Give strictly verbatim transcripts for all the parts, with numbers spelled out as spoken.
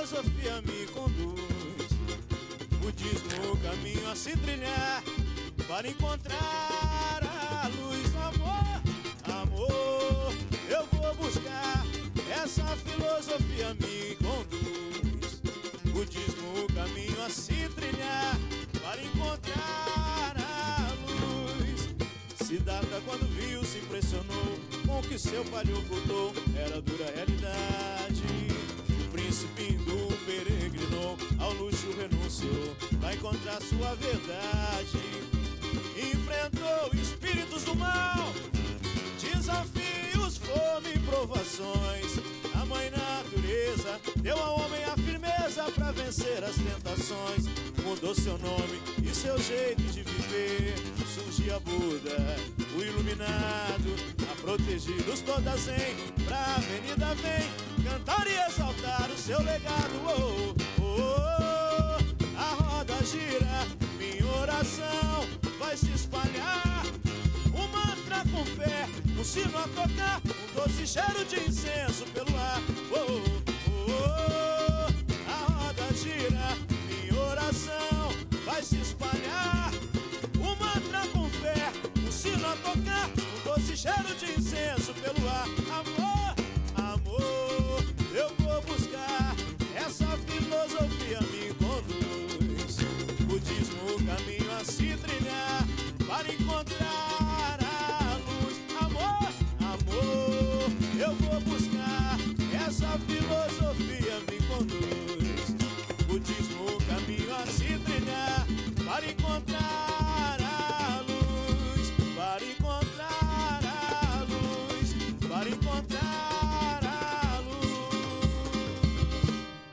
filosofia me conduz. Budismo, o caminho a se trilhar para encontrar a luz. Amor, amor, eu vou buscar. Essa filosofia me conduz. Budismo, o caminho a se trilhar para encontrar a luz. Siddhartha, quando viu, se impressionou com o que seu pai lhe ocultou. Era dura realidade. O príncipe hindu peregrinou, ao luxo renunciou para encontrar sua verdade. Enfrentou espíritos do mal, desafios, fome e provações. A mãe natureza deu ao homem a firmeza para vencer as tentações. Mudou seu nome e seu jeito de viver. Surgia Buda, o iluminado, a protegidos todas em pra avenida vem cantar e exaltar o seu legado. Oh, oh, oh, a roda gira, minha oração vai se espalhar. Um mantra com fé, um sino a tocar, um doce cheiro de incenso pelo ar. Oh, oh, oh, a roda gira, minha oração vai se espalhar. Um mantra com fé, um sino a tocar, um doce cheiro de incenso pelo ar. Amor, amor, eu vou buscar. Essa filosofia me conduz. Budismo, o caminho a se trilhar para encontrar a luz. Amor, amor, eu vou buscar. Essa filosofia me conduz. Budismo, o caminho a se trilhar para encontrar a luz. Para encontrar a luz. Para encontrar a luz.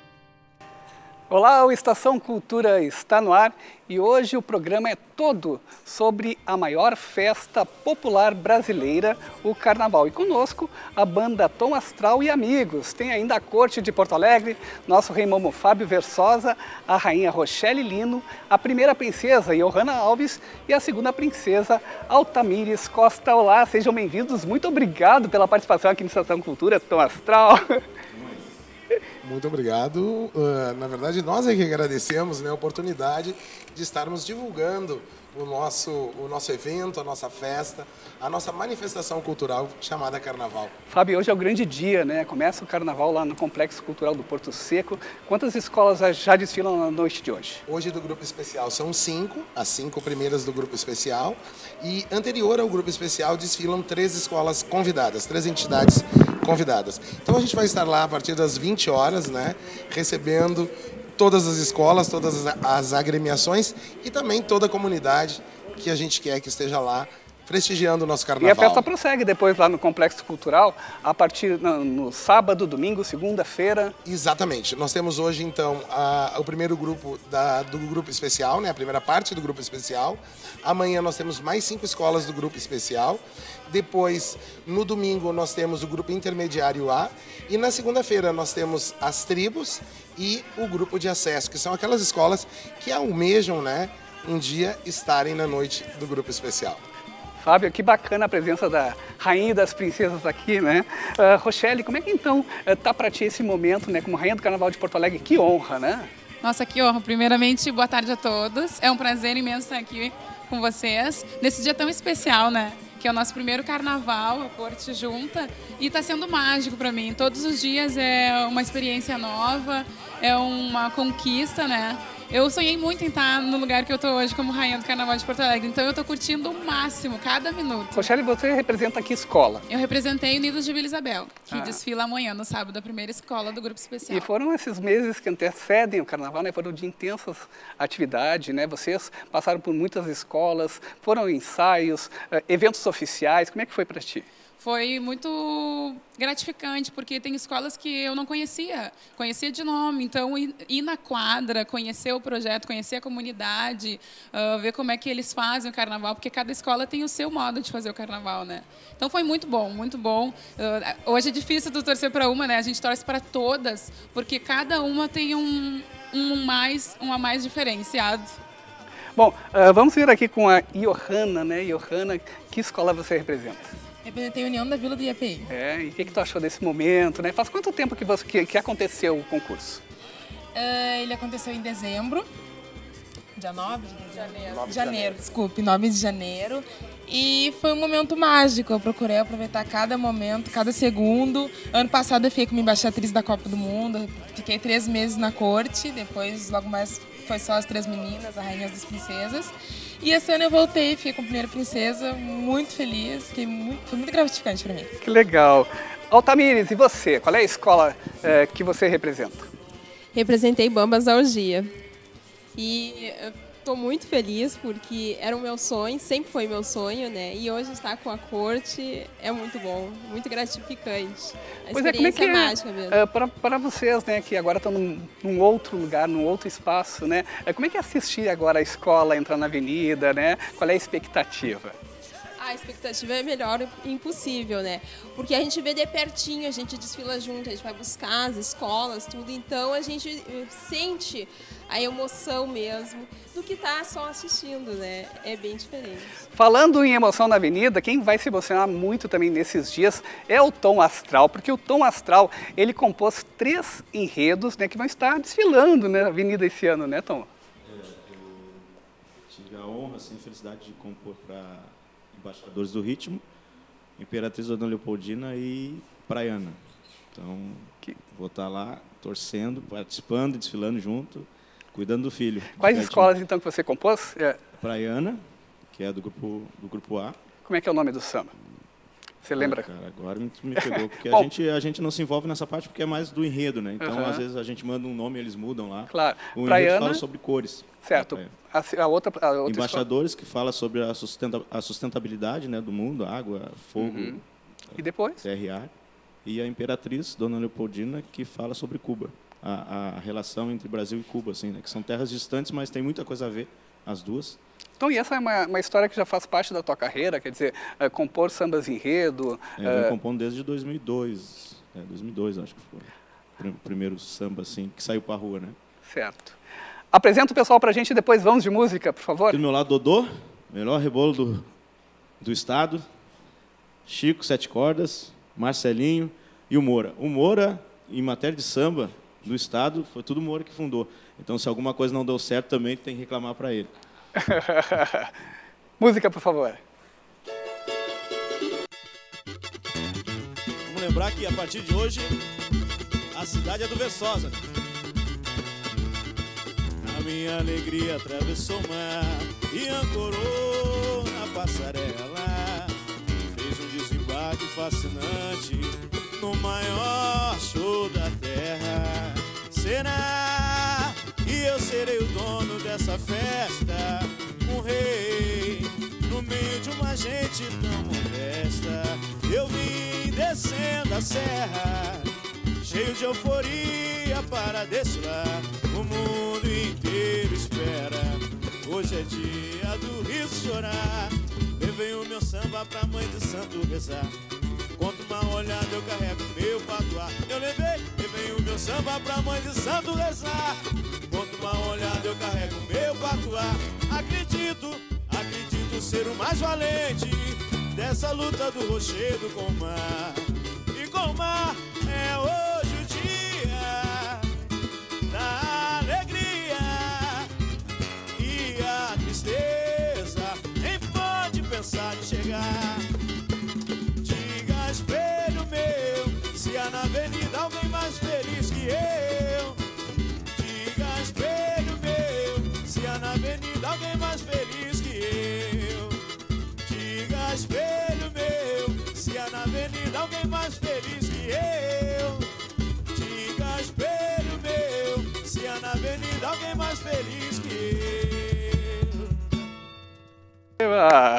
Olá, o Estação Cultura está no ar e hoje o programa é todo sobre a maior festa popular brasileira, o Carnaval. E conosco a banda Tom Astral e Amigos. Tem ainda a corte de Porto Alegre, nosso rei Momo Fábio Versosa, a rainha Rochelle Lino, a primeira princesa Johanna Alves e a segunda princesa Altamires Costa. Olá, sejam bem-vindos. Muito obrigado pela participação aqui no Estação Cultura, Tom Astral. Muito obrigado. Uh, na verdade, nós é que agradecemos, né, a oportunidade de estarmos divulgando o nosso, o nosso evento, a nossa festa, a nossa manifestação cultural chamada Carnaval. Fábio, hoje é o grande dia, né? Começa o Carnaval lá no Complexo Cultural do Porto Seco. Quantas escolas já desfilam na noite de hoje? Hoje do Grupo Especial são cinco, as cinco primeiras do Grupo Especial. E anterior ao Grupo Especial desfilam três escolas convidadas, três entidades convidadas. Então a gente vai estar lá a partir das vinte horas, né? Recebendo todas as escolas, todas as agremiações e também toda a comunidade que a gente quer que esteja lá prestigiando o nosso Carnaval. E a festa prossegue depois lá no Complexo Cultural, a partir no, no sábado, domingo, segunda-feira. Exatamente. Nós temos hoje, então, a, o primeiro grupo da, do Grupo Especial, né, a primeira parte do Grupo Especial. Amanhã nós temos mais cinco escolas do Grupo Especial. Depois, no domingo, nós temos o Grupo Intermediário A. E na segunda-feira nós temos as tribos e o Grupo de Acesso, que são aquelas escolas que almejam, né, um dia estarem na noite do Grupo Especial. Fábio, que bacana a presença da rainha e das princesas aqui, né? Uh, Rochelle, como é que então está uh, para ti esse momento, né, como rainha do Carnaval de Porto Alegre? Que honra, né? Nossa, que honra. Primeiramente, boa tarde a todos. É um prazer imenso estar aqui com vocês, nesse dia tão especial, né? Que é o nosso primeiro carnaval, a corte junta, e está sendo mágico para mim. Todos os dias é uma experiência nova, é uma conquista, né? Eu sonhei muito em estar no lugar que eu estou hoje como rainha do Carnaval de Porto Alegre, então eu estou curtindo o máximo, cada minuto. Rochelle, você representa que escola? Eu representei Unidos de Vila Isabel, que ah. desfila amanhã, no sábado, a primeira escola do Grupo Especial. E foram esses meses que antecedem o Carnaval, né? Foram de intensas atividades, né? Vocês passaram por muitas escolas, foram ensaios, eventos oficiais. Como é que foi para ti? Foi muito gratificante, porque tem escolas que eu não conhecia, conhecia de nome, então ir, ir na quadra, conhecer o projeto, conhecer a comunidade, uh, ver como é que eles fazem o carnaval, porque cada escola tem o seu modo de fazer o carnaval, né? Então foi muito bom, muito bom. Uh, hoje é difícil tu torcer para uma, né? A gente torce para todas, porque cada uma tem um, um, mais, um a mais diferenciado. Bom, uh, vamos vir aqui com a Johanna, né? Johanna, que escola você representa? Representei a União da Vila do I A P I. É, e o que, que tu achou desse momento, né? Faz quanto tempo que, você, que, que aconteceu o concurso? Uh, ele aconteceu em dezembro, dia nove de dezembro? Janeiro. Janeiro, janeiro, desculpe, nove de janeiro. E foi um momento mágico, eu procurei aproveitar cada momento, cada segundo. Ano passado eu fiquei como embaixatriz da Copa do Mundo, fiquei três meses na corte, depois logo mais foi só as três meninas, a rainha das princesas. E esse ano eu voltei, fiquei com a primeira princesa, muito feliz, fiquei muito, foi muito gratificante para mim. Que legal. Altamires, e você? Qual é a escola é, que você representa? Representei Bambas da Orgia. E estou muito feliz porque era o meu sonho, sempre foi meu sonho, né? E hoje estar com a corte é muito bom, muito gratificante. A pois é, como é que é, mágica mesmo. É, para, para vocês, né, que agora estão num, num outro lugar, num outro espaço, né? É, como é que é assistir agora a escola, entrar na avenida, né? Qual é a expectativa? A expectativa é melhor impossível, né? Porque a gente vê de pertinho, a gente desfila junto, a gente vai buscar as escolas, tudo. Então a gente sente a emoção mesmo do que tá só assistindo, né? É bem diferente. Falando em emoção na avenida, quem vai se emocionar muito também nesses dias é o Tom Astral, porque o Tom Astral, ele compôs três enredos, né, que vão estar desfilando na avenida esse ano, né, Tom? É, eu tive a honra, assim, a felicidade de compor para Embaixadores do Ritmo, Imperatriz Dona Leopoldina e Praiana. Então, que... vou estar lá torcendo, participando, desfilando junto, cuidando do filho. Quais escolas, então, que você compôs? É... Praiana, que é do grupo, do grupo A. Como é que é o nome do samba? Você lembra? Ah, cara, agora me, me pegou, porque a, gente, a gente não se envolve nessa parte porque é mais do enredo, né? Então, uhum. às vezes, a gente manda um nome e eles mudam lá. Claro. O Praiana... enredo fala sobre cores. Certo. A, a outra, a outra Embaixadores, escola. Que fala sobre a, sustenta, a sustentabilidade, né, do mundo, água, fogo, uhum. E depois? terra e ar. E a Imperatriz, Dona Leopoldina, que fala sobre Cuba. A, a relação entre Brasil e Cuba, assim, né, que são terras distantes, mas tem muita coisa a ver, as duas. Então, e essa é uma, uma história que já faz parte da tua carreira? Quer dizer, é, compor sambas enredo? É, eu venho compondo desde dois mil e dois. É, dois mil e dois, acho que foi. O primeiro samba, assim, que saiu para a rua, né? Certo. Apresenta o pessoal para a gente e depois vamos de música, por favor. Aqui do meu lado, Dodô, melhor rebolo do, do estado. Chico, Sete Cordas, Marcelinho e o Moura. O Moura, em matéria de samba do estado, foi tudo o Moura que fundou. Então, se alguma coisa não deu certo, também tem que reclamar para ele. Música, por favor. Vamos lembrar que a partir de hoje a cidade é do Viçosa. A minha alegria atravessou o mar e ancorou na passarela. Fez um desembarque fascinante no maior show da terra. Será que eu serei o dono dessa festa? Um rei no meio de uma gente tão modesta. Eu vim descendo a serra, cheio de euforia para desfilar. O mundo inteiro espera, hoje é dia do riso chorar. Levei o meu samba pra mãe de santo rezar. Contra uma olhada eu carrego meu patuá. Eu levei, levei o meu samba pra mãe de santo rezar. Contra uma olhada eu carrego meu patuá. Acredito, acredito ser o mais valente dessa luta do rochedo com o mar. E com o mar é hoje o dia da alegria e a tristeza nem pode pensar em chegar. Diga, espelho meu, se há na avenida alguém mais feliz que eu. Diga, espelho meu, se há na avenida alguém mais feliz que eu. Diga, espelho meu, se há na avenida alguém mais feliz que eu. Diga, espelho meu, se há na avenida alguém mais feliz que eu. Ah.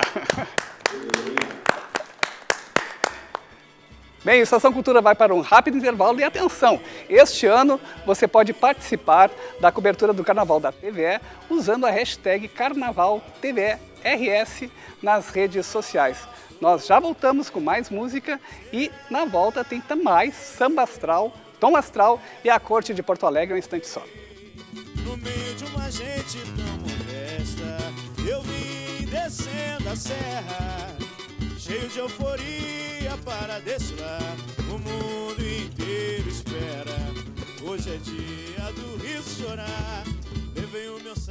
Bem, a Estação Cultura vai para um rápido intervalo e atenção, este ano você pode participar da cobertura do Carnaval da T V E usando a hashtag Carnaval T V E R S nas redes sociais. Nós já voltamos com mais música e na volta tem mais Samba Astral, Tom Astral e a Corte de Porto Alegre um instante só. No meio de uma gente tão modesta, eu vim descendo a serra, cheio de euforia para desfilar. O mundo inteiro espera, Hoje é dia do riso chorar. Levei o meu sangue.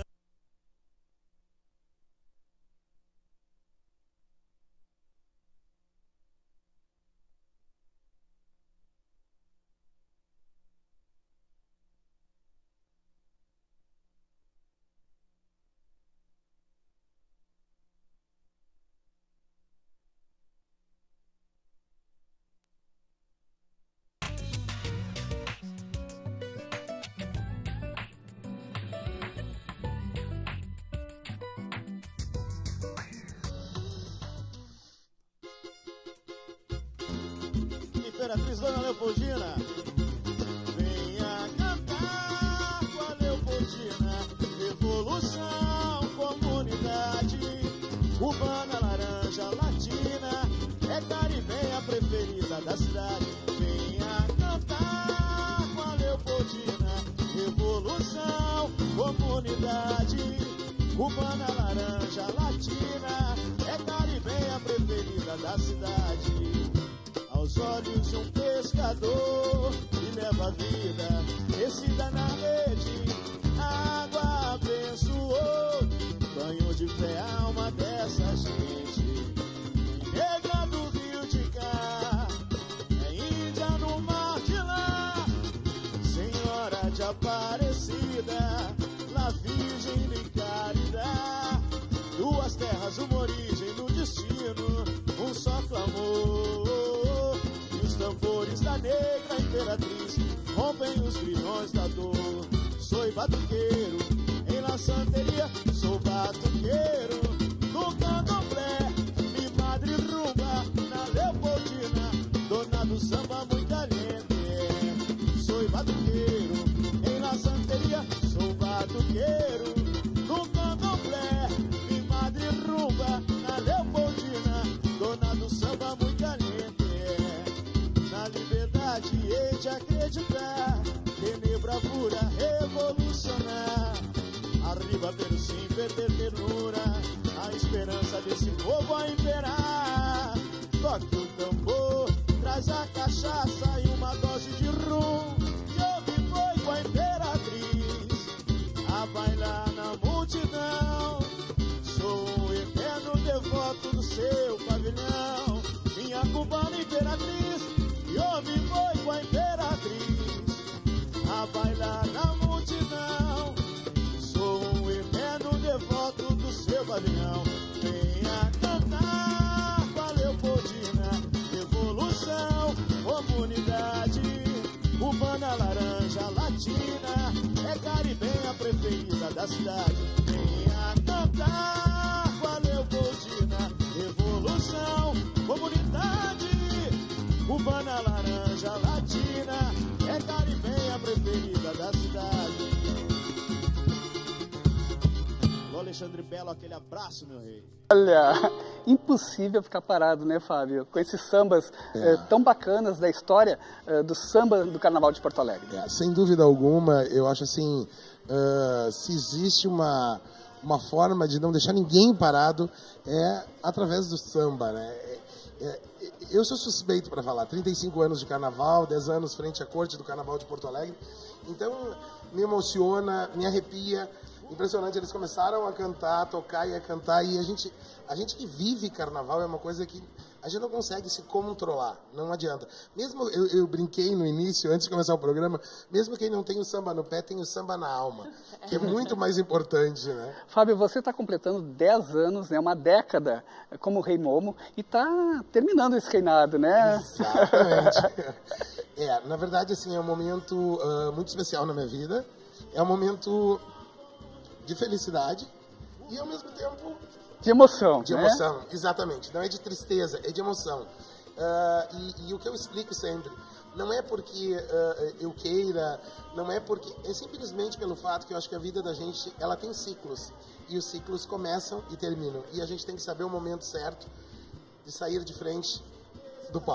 Imperatriz Dona Leopoldina, venha cantar com a Leopoldina. Revolução, comunidade cubana, laranja, latina, é caribenha preferida da cidade. Venha cantar com a Leopoldina. Revolução, comunidade cubana, laranja, latina, é caribenha preferida da cidade. Aos olhos de um pescador que leva a vida tecida na rede, água abençoou, banho de fé a alma dessa gente. Negra do Rio de cá, é índia no mar de lá, senhora de Aparecida, lá virgem de caridade. Duas terras, uma origem no destino, um só clamor. Tambores da negra imperatriz rompem os grilhões da dor. Sou batuqueiro em La Santeria, sou batuqueiro no candomblé, mi madre rumba na Leopoldina, dona do samba muito caliente. Sou batuqueiro em La Santeria, sou batuqueiro no candomblé, mi madre rumba na Leopoldina, dona do samba muito caliente. Na liberdade hei de acreditar, temer bravura, revolucionar. Arriba pelo sim, perder ternura, a esperança desse povo a imperar. Toque o tambor, traz a cachaça e uma dose de rum, que eu me foi com a imperatriz a bailar na multidão. Sou um eterno devoto do seu pavilhão, minha cubana imperatriz. E homem foi com a imperatriz a bailar na multidão. Sou um eterno devoto do seu pavilhão. Venha cantar com a Leopoldina. Revolução, comunidade cubana, laranja, latina, é caribenha preferida da cidade. Venha cantar com a Leopoldina. Revolução, comunidade cubana, laranja, latina, é caribenha preferida da cidade. Alô, Alexandre Belo, aquele abraço, meu rei. Olha, impossível ficar parado, né, Fábio? Com esses sambas é. eh, tão bacanas da história eh, do samba do Carnaval de Porto Alegre. É, sem dúvida alguma, eu acho assim, uh, se existe uma, uma forma de não deixar ninguém parado, é através do samba, né? É, é, eu sou suspeito para falar, trinta e cinco anos de carnaval, dez anos frente à corte do Carnaval de Porto Alegre, então me emociona, me arrepia, impressionante. Eles começaram a cantar, a tocar e a cantar, e a gente, a gente que vive carnaval é uma coisa que a gente não consegue se controlar, não adianta. Mesmo, eu, eu brinquei no início, antes de começar o programa, mesmo quem não tem o samba no pé, tem o samba na alma, que é muito mais importante, né? Fábio, você está completando dez anos, né, uma década como Rei Momo, e está terminando esse reinado, né? Exatamente. É, na verdade, assim, é um momento uh, muito especial na minha vida, é um momento de felicidade e, ao mesmo tempo, de emoção, De né? emoção, exatamente. Não é de tristeza, é de emoção. Uh, e, e o que eu explico sempre, não é porque uh, eu queira, não é porque... É simplesmente pelo fato que eu acho que a vida da gente, ela tem ciclos. E os ciclos começam e terminam. E a gente tem que saber o momento certo de sair de frente do palco.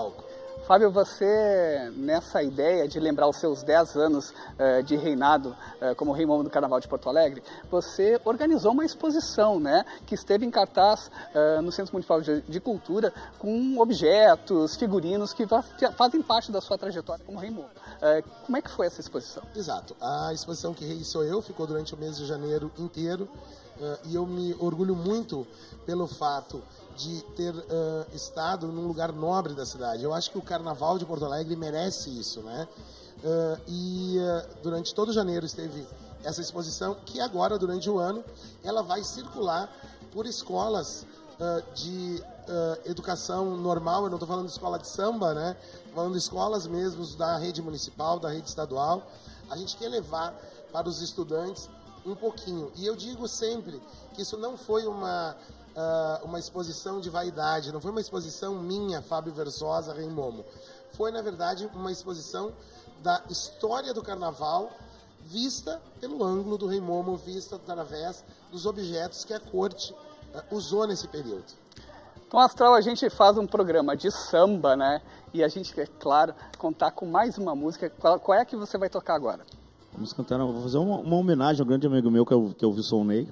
Fábio, você, nessa ideia de lembrar os seus dez anos uh, de reinado uh, como Rei Momo do Carnaval de Porto Alegre, você organizou uma exposição, né, que esteve em cartaz uh, no Centro Municipal de, de Cultura com objetos, figurinos que fazem parte da sua trajetória como Rei Momo. Uh, como é que foi essa exposição? Exato. A exposição Que Rei Sou Eu ficou durante o mês de janeiro inteiro uh, e eu me orgulho muito pelo fato de ter uh, estado num lugar nobre da cidade. Eu acho que o Carnaval de Porto Alegre merece isso, né? Uh, e uh, durante todo janeiro esteve essa exposição, que agora, durante o ano, ela vai circular por escolas uh, de uh, educação normal. Eu não estou falando de escola de samba, né? Estou falando de escolas mesmo da rede municipal, da rede estadual. A gente quer levar para os estudantes um pouquinho. E eu digo sempre que isso não foi uma... Uh, uma exposição de vaidade, não foi uma exposição minha, Fábio Versosa, Rei Momo. Foi, na verdade, uma exposição da história do Carnaval vista pelo ângulo do Rei Momo, vista através dos objetos que a corte uh, usou nesse período. Tom Astral, a gente faz um programa de samba, né? E a gente quer, claro, contar com mais uma música. Qual, qual é a que você vai tocar agora? Vamos cantar, vou fazer uma, uma homenagem ao grande amigo meu, que é o, que é o Wilson Ney.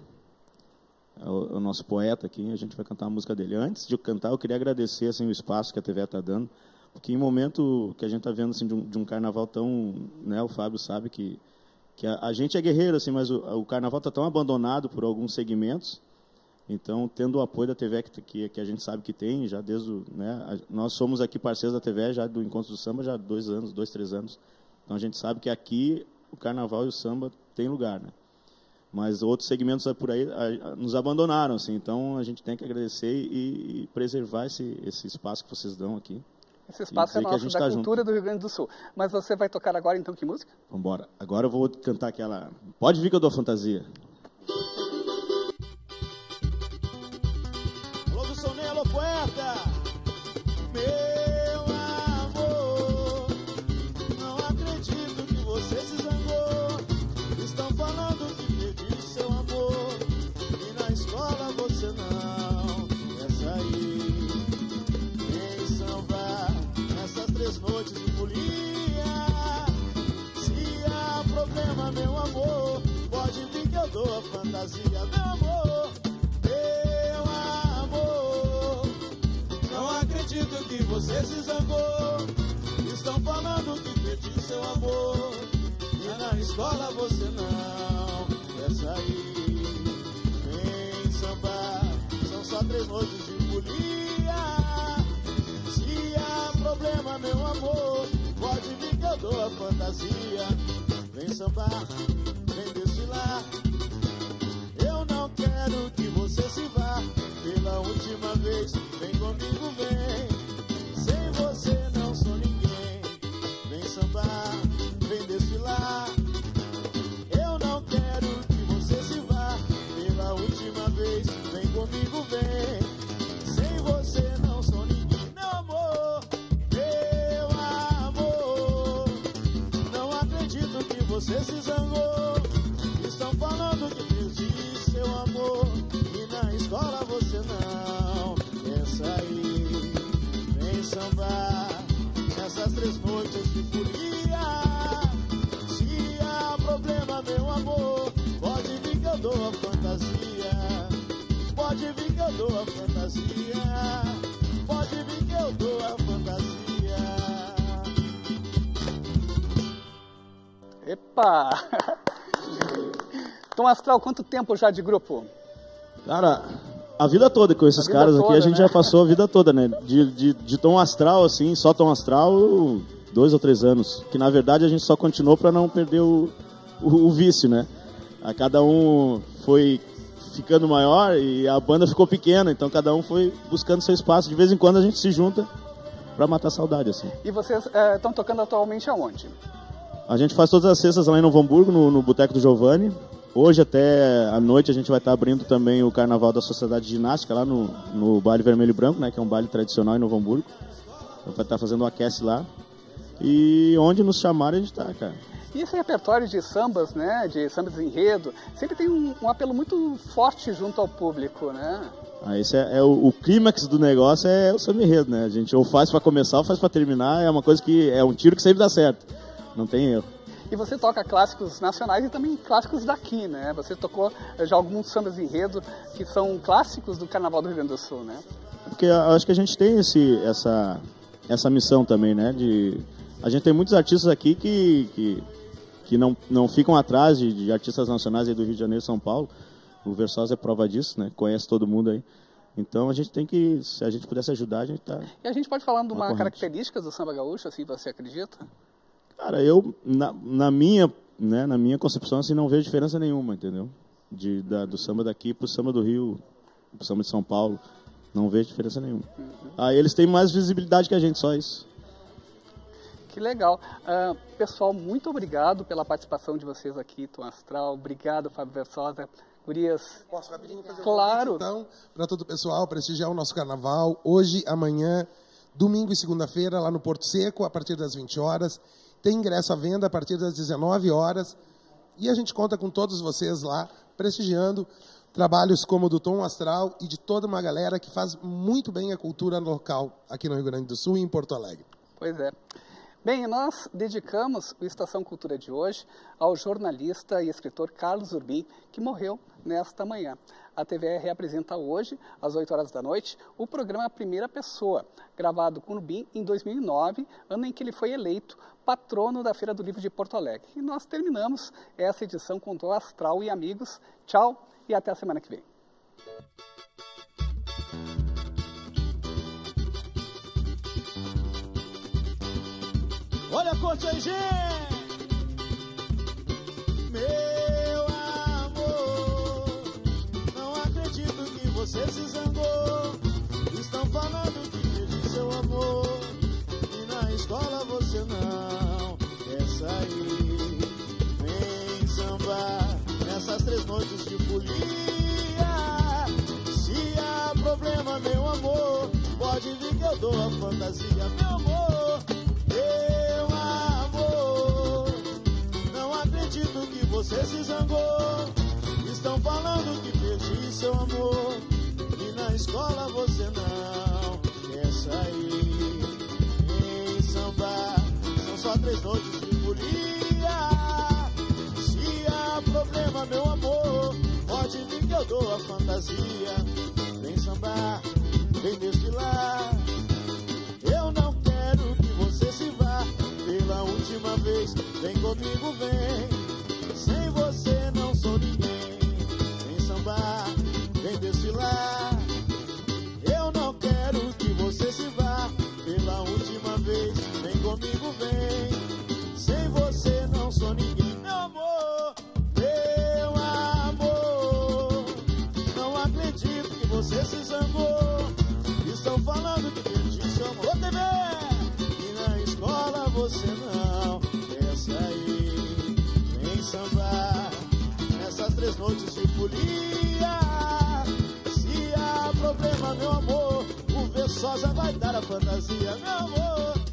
É o, o nosso poeta aqui, a gente vai cantar a música dele. Antes de eu cantar, eu queria agradecer assim, o espaço que a T V está dando, porque em momento que a gente está vendo assim, de, um, de um carnaval tão... Né, o Fábio sabe que, que a, a gente é guerreiro, assim, mas o, o carnaval está tão abandonado por alguns segmentos, então, tendo o apoio da T V que, que, que a gente sabe que tem, já desde o... Né, a, nós somos aqui parceiros da T V, já do Encontro do Samba, já há dois anos, dois, três anos. Então, a gente sabe que aqui o carnaval e o samba tem lugar, né? Mas outros segmentos por aí nos abandonaram, assim, então a gente tem que agradecer e, e preservar esse, esse espaço que vocês dão aqui. Esse espaço é nosso, da tá cultura junto. Do Rio Grande do Sul. Mas você vai tocar agora, então, que música? Vamos embora. Agora eu vou cantar aquela... Pode vir que eu dou fantasia. Alô, do Sonei, alô, poeta! Meu amor, não acredito que você se zangou. Estão falando que seu amor, e na escola você não quer sair. Em samba, nessas três noites de folia. Se há problema, meu amor, pode vir que eu dou a fantasia. Meu amor, meu amor, não acredito que você se zangou. Estão falando que perdi seu amor, e na escola você não sair. Em samba, são só três noites de folia. Se há problema, meu amor, pode vir que eu dou a fantasia. Vem sambar, vem desfilar. Eu não quero que você se vá. Pela última vez, vem comigo, vem. Sem você não sou ninguém. Vem sambar, vem desfilar. Vem comigo, vem. Sem você não sou ninguém. Meu amor, meu amor, não acredito que você se zangou. Estão falando que perdi seu amor, e na escola você não quer sair. Vem sambar nessas três noites de folia. Se há problema, meu amor, pode vir que eu dou a fantasia. Pode vir que eu dou a fantasia. Pode vir que eu dou a fantasia. Epa! Tom Astral, quanto tempo já de grupo? Cara, a vida toda com esses caras toda, aqui, a gente né? já passou a vida toda, né? De, de, de Tom Astral, assim, só Tom Astral, dois ou três anos. Que na verdade a gente só continuou para não perder o, o, o vício, né? A cada um foi ficando maior e a banda ficou pequena, então cada um foi buscando seu espaço. De vez em quando a gente se junta para matar a saudade, assim. E vocês estão é, tocando atualmente aonde? A gente faz todas as sextas lá em Novo Hamburgo, no, no Boteco do Giovanni. Hoje até à noite a gente vai estar abrindo também o Carnaval da Sociedade de Ginástica lá no, no Baile Vermelho e Branco, né, que é um baile tradicional em Novo Hamburgo. Então vai estar fazendo o aquece lá. E onde nos chamarem a gente tá, cara. E esse repertório de sambas, né, de sambas de enredo, sempre tem um, um apelo muito forte junto ao público, né? Aí esse é, é o, o clímax do negócio é o samba enredo, né? A gente ou faz para começar ou faz para terminar, é uma coisa que é um tiro que sempre dá certo, não tem erro. E você toca clássicos nacionais e também clássicos daqui, né? Você tocou já alguns sambas enredo que são clássicos do Carnaval do Rio Grande do Sul, né? Porque eu acho que a gente tem esse, essa, essa missão também, né? De, a gente tem muitos artistas aqui que, que, que não, não ficam atrás de, de artistas nacionais aí do Rio de Janeiro e São Paulo. O Versosa é prova disso, né? Conhece todo mundo aí. Então a gente tem que, se a gente pudesse ajudar, a gente tá... E a gente pode falar de uma corrente. característica do samba gaúcho, assim, você acredita? Cara, eu, na, na, minha, né, na minha concepção, assim, não vejo diferença nenhuma, entendeu? De, da, do samba daqui pro samba do Rio, pro samba de São Paulo, não vejo diferença nenhuma. Uhum. Aí eles têm mais visibilidade que a gente, só isso. Que legal. Uh, pessoal, muito obrigado pela participação de vocês aqui, Tom Astral. Obrigado, Fábio Versosa. Gurias. Posso rapidinho fazer claro. um convite, então, para todo o pessoal prestigiar o nosso carnaval, hoje, amanhã, domingo e segunda-feira, lá no Porto Seco, a partir das vinte horas. Tem ingresso à venda a partir das dezenove horas. E a gente conta com todos vocês lá, prestigiando trabalhos como o do Tom Astral e de toda uma galera que faz muito bem a cultura local aqui no Rio Grande do Sul e em Porto Alegre. Pois é. Bem, nós dedicamos o Estação Cultura de hoje ao jornalista e escritor Carlos Urbim, que morreu nesta manhã. A T V R apresenta hoje, às oito horas da noite, o programa Primeira Pessoa, gravado com Urbim em dois mil e nove, ano em que ele foi eleito patrono da Feira do Livro de Porto Alegre. E nós terminamos essa edição com Tom Astral e amigos. Tchau e até a semana que vem. Olha a corte aí, gente! Meu amor, não acredito que você se zangou. Estão falando que perdi seu amor. E na escola você não quer sair. Vem sambar nessas três noites de folia. Se há problema, meu amor, pode vir que eu dou a fantasia, meu amor. Meu amor, não acredito que você se zangou. Estão falando que perdi seu amor. E na escola você não quer sair. Em samba, são só três noites de folia. Se há problema, meu amor, pode vir que eu dou a fantasia. Vem sambar, vem desfilar. Eu não quero que você se vá pela última vez. Vem comigo, vem. Sem você não sou ninguém. Vem sambar, vem desfilar. Eu não quero que você se vá pela última vez. Vem comigo, vem. Sem você não sou ninguém. Meu amor, meu amor, não acredito que você se zangou. Estão falando que perdi seu amor. Ô, T V! E na escola você não quer sair. Vem sambar nessas três noites de folia. Se há problema, meu amor, o Versosa vai dar a fantasia, meu amor.